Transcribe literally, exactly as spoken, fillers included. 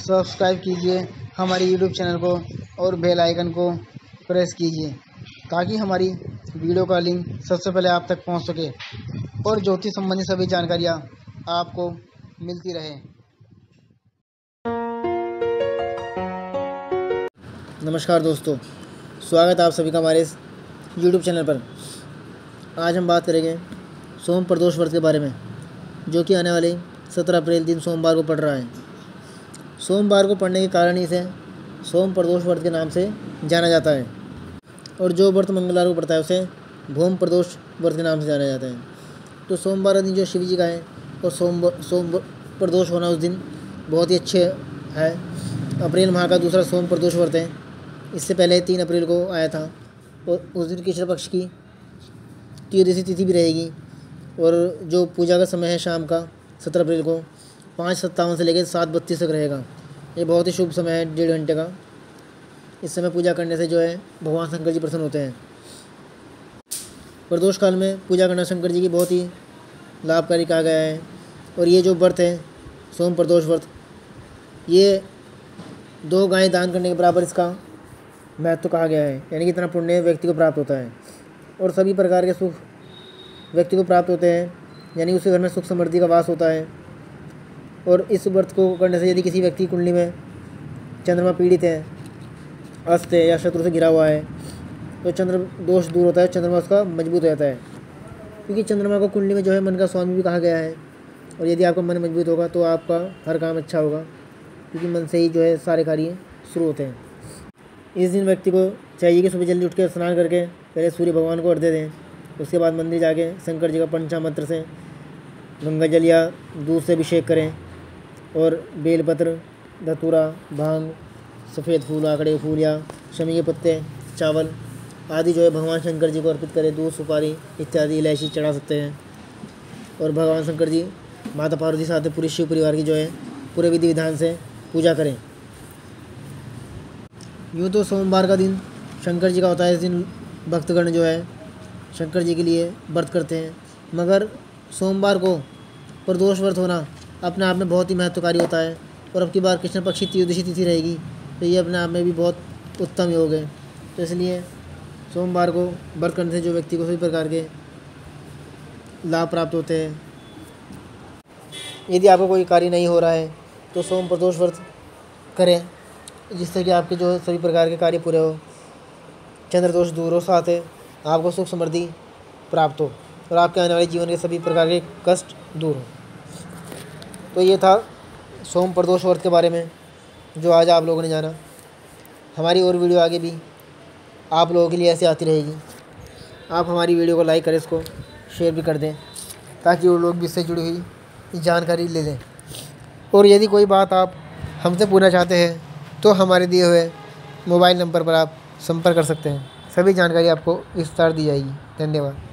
Subscribe कीजिए हमारी YouTube channel को और बेल आइकन को प्रेस कीजिए ताकि हमारी वीडियो का लिंक सबसे पहले आप तक पहुंच सके और ज्योतिष संबंधी सभी जानकारियां आपको मिलती रहे। नमस्कार दोस्तों, स्वागत है आप सभी का हमारे इस यूट्यूब चैनल पर। आज हम बात करेंगे सोम प्रदोष व्रत के बारे में, जो कि आने वाले सत्रह अप्रैल दिन सोमवार को पड़ रहा है। सोमवार को पड़ने के कारण ही इसे सोम प्रदोष व्रत के नाम से जाना जाता है और जो व्रत मंगलवार को पड़ता है उसे भूम प्रदोष व्रत के नाम से जाना जाता है। तो सोमवार का दिन जो शिव जी का है और सोम सोम प्रदोष होना उस दिन बहुत ही अच्छे है। अप्रैल माह का दूसरा सोम प्रदोष व्रत है। इससे पहले तीन अप्रैल को आया था और उस दिन कृष्ण पक्ष की त्रयोदशी तिथि भी रहेगी और जो पूजा का समय है शाम का सत्रह अप्रैल को पाँच सत्तावन से लेकर सात बत्तीस तक रहेगा। ये बहुत ही शुभ समय है, डेढ़ घंटे का। इस समय पूजा करने से जो है भगवान शंकर जी प्रसन्न होते हैं। प्रदोष काल में पूजा करना शंकर जी की बहुत ही लाभकारी कहा गया है। और ये जो व्रत है सोम प्रदोष व्रत, ये दो गायें दान करने के बराबर इसका महत्व कहा गया है। यानी कि इतना पुण्य व्यक्ति को प्राप्त होता है और सभी प्रकार के सुख व्यक्ति को प्राप्त होते हैं। यानी उसके घर में सुख समृद्धि का वास होता है। और इस व्रत को करने से यदि किसी व्यक्ति की कुंडली में चंद्रमा पीड़ित है, अस्त है या शत्रु से घिरा हुआ है, तो चंद्र दोष दूर होता है, चंद्रमा उसका मजबूत हो जाता है। क्योंकि चंद्रमा को कुंडली में जो है मन का स्वामी भी कहा गया है। और यदि आपका मन मजबूत होगा तो आपका हर काम अच्छा होगा, क्योंकि मन से ही जो है सारे कार्य शुरू होते हैं। इस दिन व्यक्ति को चाहिए कि सुबह जल्दी उठ के स्नान करके पहले सूर्य भगवान को अर्घ्य दें। उसके बाद मंदिर जाके शंकर जी का पंचामृत से गंगा जल या दूध से अभिषेक करें और बेलपत्र, धतूरा, भांग, सफ़ेद फूल, आंकड़े फूल या शमी के पत्ते, चावल आदि जो है भगवान शंकर जी को अर्पित करें। दूध, सुपारी इत्यादि इलायची चढ़ा सकते हैं। और भगवान शंकर जी, माता पार्वती साथ पूरे शिव परिवार की जो है पूरे विधि विधान से पूजा करें। यूँ तो सोमवार का दिन शंकर जी का होता है। इस दिन भक्तगण जो है शंकर जी के लिए व्रत करते हैं। मगर सोमवार को प्रदोष व्रत होना अपने आप में बहुत ही महत्वकारी होता है। और अब की बार कृष्ण पक्ष की त्रयोदशी तिथि रहेगी, तो ये अपने आप में भी बहुत उत्तम योग है। तो इसलिए सोमवार को व्रत करने से जो व्यक्ति को सभी प्रकार के लाभ प्राप्त होते हैं। यदि आपको कोई कार्य नहीं हो रहा है तो सोम प्रदोष व्रत करें, जिससे कि आपके जो सभी प्रकार के कार्य पूरे हो, चंद्र दोष दूर हो, साथ है आपको सुख समृद्धि प्राप्त हो और आपके आने वाले जीवन के सभी प्रकार के कष्ट दूर हो। तो ये था सोम प्रदोष व्रत के बारे में जो आज आप लोगों ने जाना। हमारी और वीडियो आगे भी आप लोगों के लिए ऐसे आती रहेगी। आप हमारी वीडियो को लाइक करें, इसको शेयर भी कर दें, ताकि वो लोग भी इससे जुड़ी हुई जानकारी ले लें। और यदि कोई बात आप हमसे पूछना चाहते हैं तो हमारे दिए हुए मोबाइल नंबर पर आप संपर्क कर सकते हैं। सभी जानकारी आपको विस्तार दी जाएगी। धन्यवाद।